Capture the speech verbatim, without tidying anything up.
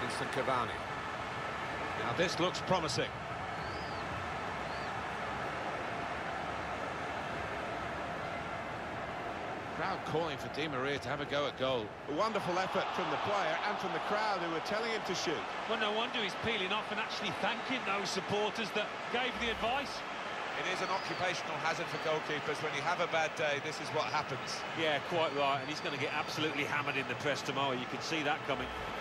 Edinson Cavani. Now this looks promising. Crowd calling for Di Maria to have a go at goal. A wonderful effort from the player and from the crowd who were telling him to shoot. Well, no wonder he's peeling off and actually thanking those supporters that gave the advice. It is an occupational hazard for goalkeepers. When you have a bad day, this is what happens. Yeah, quite right, and he's going to get absolutely hammered in the press tomorrow. You can see that coming.